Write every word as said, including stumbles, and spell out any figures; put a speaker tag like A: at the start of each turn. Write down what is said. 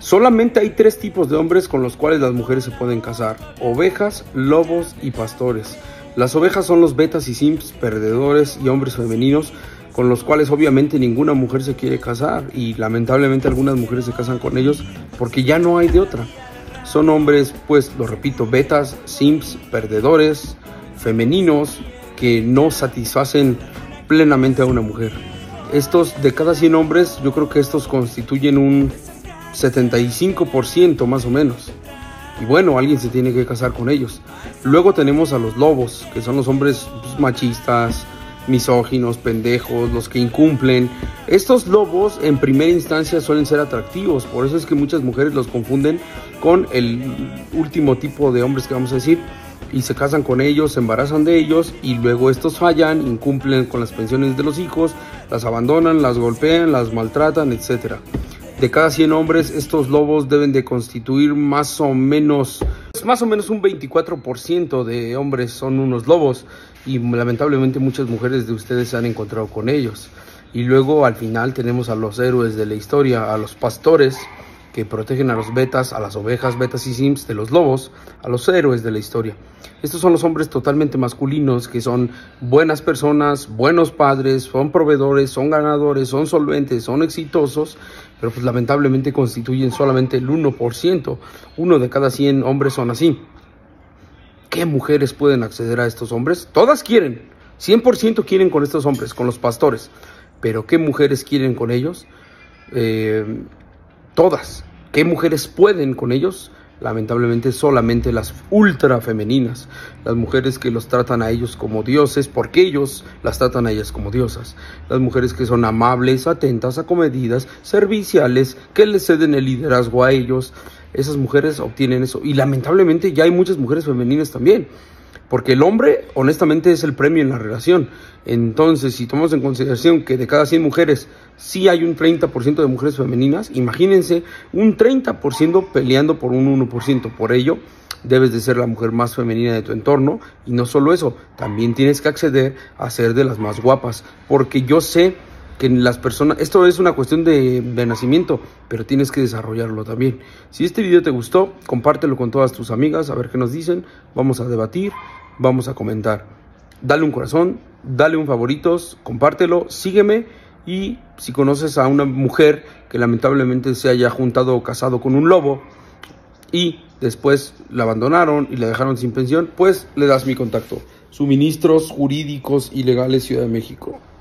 A: Solamente hay tres tipos de hombres con los cuales las mujeres se pueden casar: ovejas, lobos y pastores. Las ovejas son los betas y simps, perdedores y hombres femeninos con los cuales obviamente ninguna mujer se quiere casar, y lamentablemente algunas mujeres se casan con ellos porque ya no hay de otra. Son hombres, pues lo repito, betas, simps, perdedores, femeninos, que no satisfacen plenamente a una mujer. Estos, de cada cien hombres, yo creo que estos constituyen un setenta y cinco por ciento más o menos. Y bueno, alguien se tiene que casar con ellos. Luego tenemos a los lobos, que son los hombres pues, machistas, misóginos, pendejos, los que incumplen. Estos lobos en primera instancia suelen ser atractivos, por eso es que muchas mujeres los confunden con el último tipo de hombres que vamos a decir, y se casan con ellos, se embarazan de ellos, y luego estos fallan, incumplen con las pensiones de los hijos, las abandonan, las golpean, las maltratan, etcétera. De cada cien hombres, estos lobos deben de constituir más o menos, más o menos un veinticuatro por ciento de hombres son unos lobos, y lamentablemente muchas mujeres de ustedes se han encontrado con ellos. Y luego al final tenemos a los héroes de la historia, a los pastores, que protegen a los betas, a las ovejas, betas y simps de los lobos, a los héroes de la historia. Estos son los hombres totalmente masculinos, que son buenas personas, buenos padres, son proveedores, son ganadores, son solventes, son exitosos, pero pues lamentablemente constituyen solamente el uno por ciento. Uno de cada cien hombres son así. ¿Qué mujeres pueden acceder a estos hombres? Todas quieren, cien por ciento quieren con estos hombres, con los pastores. Pero ¿qué mujeres quieren con ellos? Eh, todas. ¿Qué mujeres pueden con ellos? Lamentablemente solamente las ultra femeninas, las mujeres que los tratan a ellos como dioses, porque ellos las tratan a ellas como diosas. Las mujeres que son amables, atentas, acomedidas, serviciales, que les ceden el liderazgo a ellos. Esas mujeres obtienen eso, y lamentablemente ya hay muchas mujeres femeninas también, porque el hombre honestamente es el premio en la relación. Entonces, si tomamos en consideración que de cada cien mujeres sí hay un treinta por ciento de mujeres femeninas, imagínense un treinta por ciento peleando por un uno por ciento. Por ello, debes de ser la mujer más femenina de tu entorno, y no solo eso, también tienes que acceder a ser de las más guapas, porque yo sé que las personas, esto es una cuestión de, de nacimiento, pero tienes que desarrollarlo también. Si este video te gustó, compártelo con todas tus amigas, a ver qué nos dicen, vamos a debatir, vamos a comentar. Dale un corazón, dale un favoritos, compártelo, sígueme, y si conoces a una mujer que lamentablemente se haya juntado o casado con un lobo y después la abandonaron y la dejaron sin pensión, pues le das mi contacto. Suministros jurídicos y legales, Ciudad de México.